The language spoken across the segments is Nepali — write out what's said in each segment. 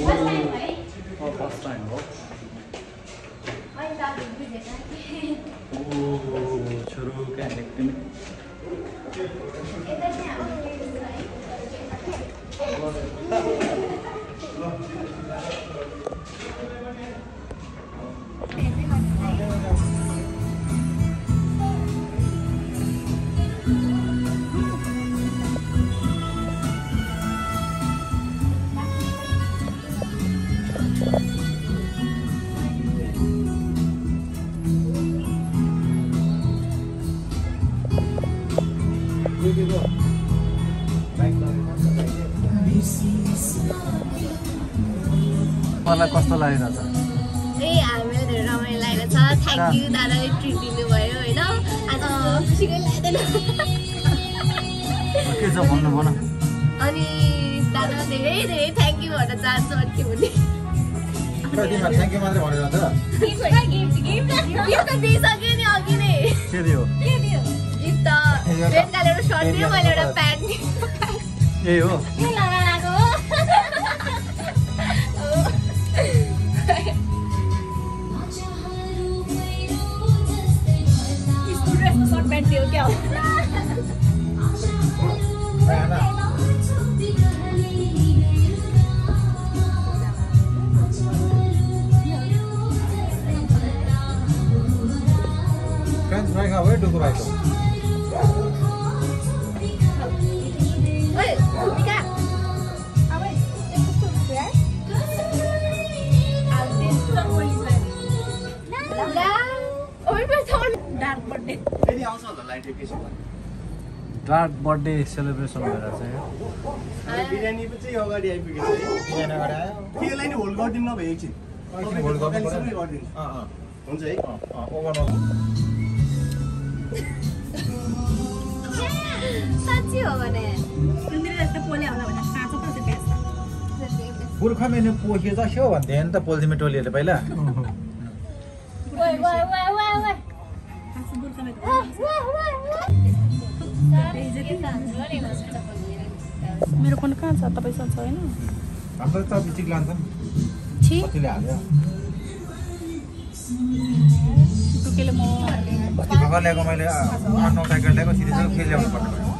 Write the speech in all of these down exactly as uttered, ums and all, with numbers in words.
फर्स्ट टाइम हो छोरो क्या लेकिन मलाई कस्तो लागिरहेछ ए हामीलाई धेरै रमाइलो लागेको छ थ्याङ्क यू दादाले ट्रिट दिनुभयो होइन आज खुसीकै लाग्दैन के छ भन्नु भन अनि दादा धेरै धेरै थ्याङ्क यू भन्न चाहन्छु अनि के भन्ने थ्याङ्क यू मात्रै भनेर त गिफ्ट त दिइसक्यो नि अघि नै के दियो गिफ्ट त बेन्डाले एउटा सर्ट दियो मैले एउटा प्यान्ट यही हो सर्ट प्यान्ट दियो क्या हो फ्रेन्च फ्राई खाऊ है डुकु भाइको ओइ भूमिका अब यस्तो हुन्छ यार आज दिन रंगोली छ ला ओइ पे थोन डार्क बर्थडे फेरि आउँछ होला लाइट एकैछिन डार्क बर्थडे सेलिब्रेसन भइरहेछ यो बिरयानी पनि चाहिँ अगाडि आइपुगेछ है बिहान अगाडि आयो त्यसलाई नि होल्ड गरिदिनु न भयो एकछिन एकछिन होल्ड गर्नु पर्यो। सबै गरिदिनु अँ अँ हुन्छ है ओभन साच्चै हो भने पुर्खा मेनु पोखियो जस्यो भन्थे नि त पोल्थिमे टोलीहरूले पहिला ओइ ओइ ओइ ओइ ओइ मेरो फोन कहाँ छ तपाईसँग छ हैन हाम्रो त बिचिक लान्छ नि छि कतिले हाल्यो टुकेले म अस्ति भर्खर ल्याएको मैले आठ नौ साइकल ल्याएको सिधै चाहिँ फेरि ल्याउनु पर्ने भयो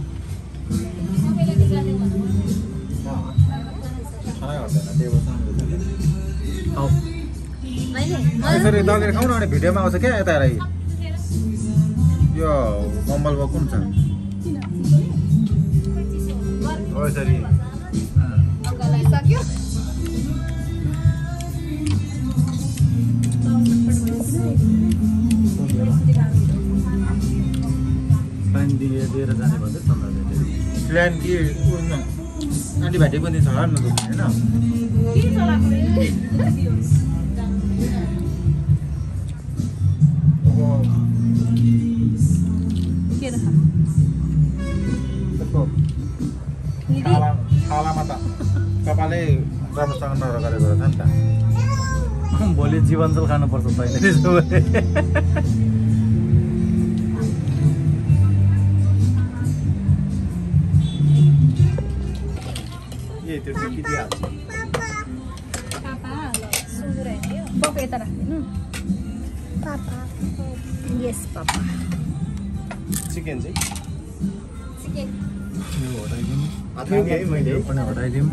खानै गर्दैन टेबल सामने आऊ मैले यसरी दगेर खाउँ न अनि भिडियोमा आउँछ क्या यता हेर यो कम्बल भयो कुन छ हो यसरी सक्यो प्लान दिए दिएर जाने भन्दै चन्द्रले प्लान कि एन्टिबायोटिक पनि छ न होइन के र त्यसको छाला छालामा त कपालै राम्रोसँग नरगरेको रहेछ नि त भोलि जीवनजल खानुपर्छ तैँले त्यसो भए ए त्यो टिकी दिइहाल्छ बक यता राख्दिनु पापा यस पापा चिकन चाहिँ चिकन यो हटाइदिउँ थियो नि है मैले यो पनि हटाइदिउँ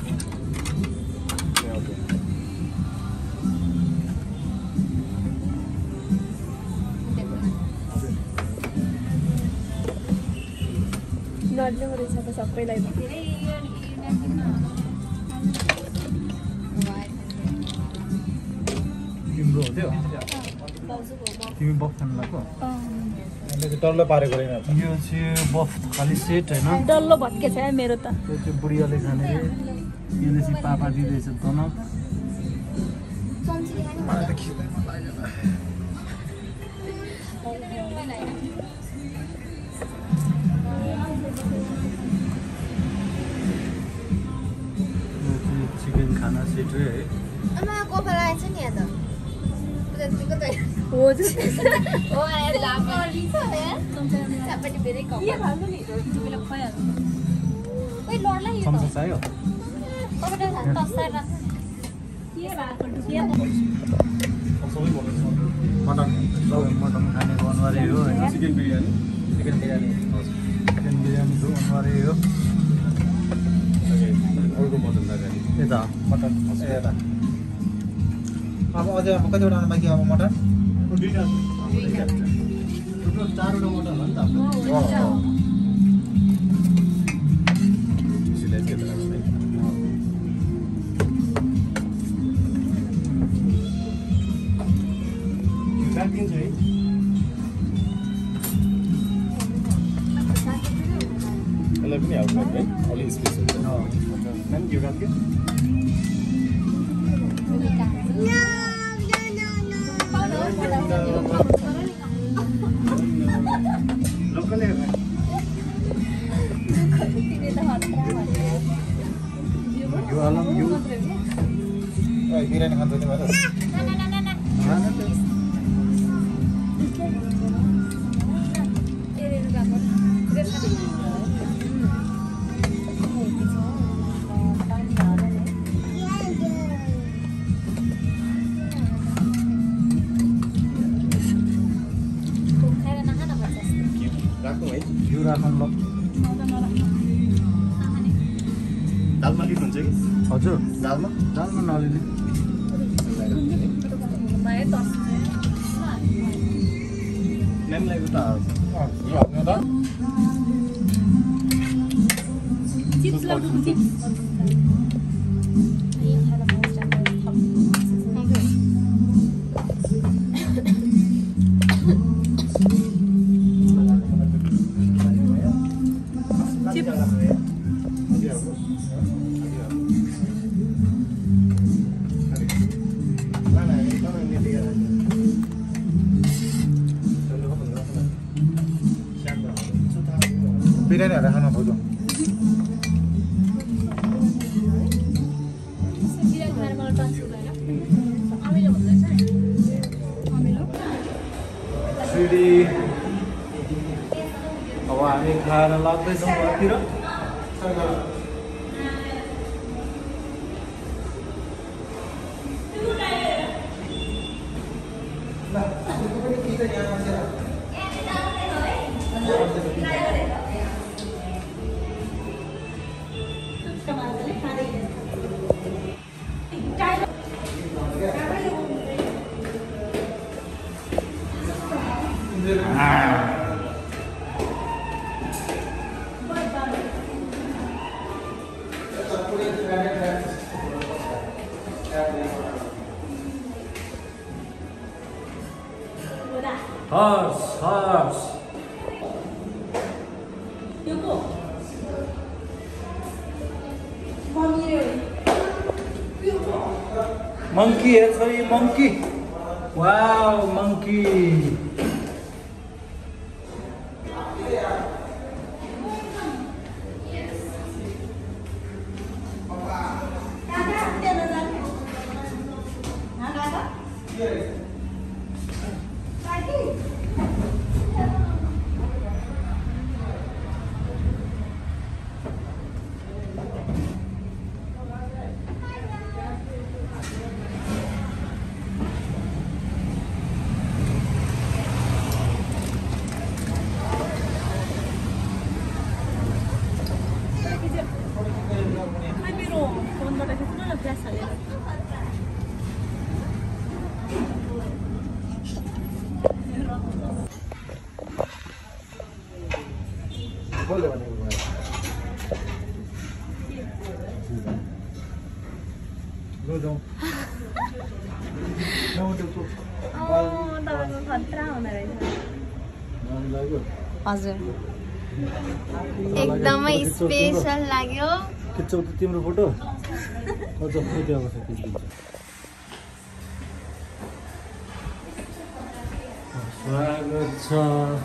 नर्ने रहेछ त सबैलाई तिम्रो हो त्यो तिमी बफ खानु लाग्यो यसले चाहिँ डल्लो पारेको रहेन यो चाहिँ बफ खालि सेट होइन डल्लो भत्के छ यार मेरो त त्यो चाहिँ बुढियाले खाने रे यसले चाहिँ पापा दिँदैछ तनक मलाई त खिच्दै मन लागेन चिकन खाना सेट है आमा कोफा आएछ नि यहाँ त बुझ्दैको त हो हो यार लापरी छ यार सबैले धेरै कम के भन्नु नि तिमीले खुवाइहाल्नु ओइ लड्ला यो चम्चा चाहियो मटन मटन खानेको अनुहारै हो होइन chicken biryani chicken biryani chicken बिरयानीको अनुहारै हो अर्को मटन बिरयानी यता मटन ए यता अब अझै अब कतिवटा आउनु बाँकी अब मटन दुईटा टोटल चारवटा मटन हो नि त आफ्नो सिलाइ के त राखिन्छ है यसलाई पनि हाल्नु है अलि स्पेस हुन्छ म्याम यो राख्यो यो आलम यो बिरयानी खान्छ तिमीहरू राख्नु है यो राखौँ ल दालमा लिनुहुन्छ कि हजुर दालमा दालमा नलिने म्यामलाई उता यो हाल्नु त चिप्स लगाउनु चिप्स बिरयानीहरू खान खोज्छौँ सिडी अब हामी खाएर लाग्दैछौँ घरतिर हर्स हर्स monkey है sorry monkey wow monkey हजुर एकदमै स्पेशल लाग्यो खिच्छौ त तिम्रो फोटो अझ फोटो आउँछ खिच्दिन्छ स्वागत छ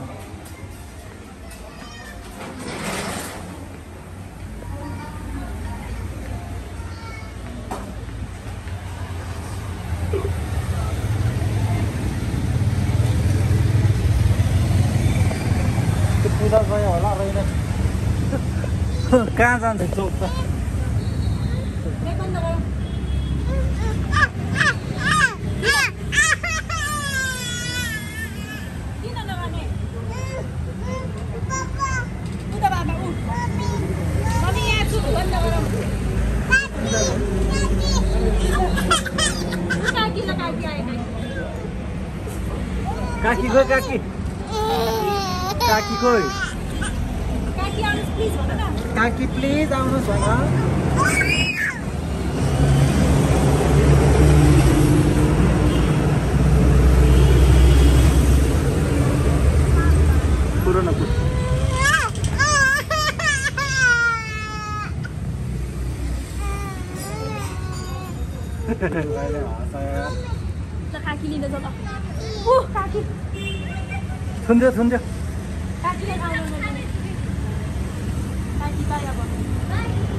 पूजा गयो होला रहेन कहाँ जान्छ चोक त काकी खोइ काकी काकी खोइ काकी आउनुहोस् प्लिज भन न काकी प्लिज आउनुहोस् भन पुरो न पुरो ल काकी लिन जाऊ ल ऊ काकी थुन्ज्यो थुन्ज्यो काकीले खानु काकी बाहिर भयो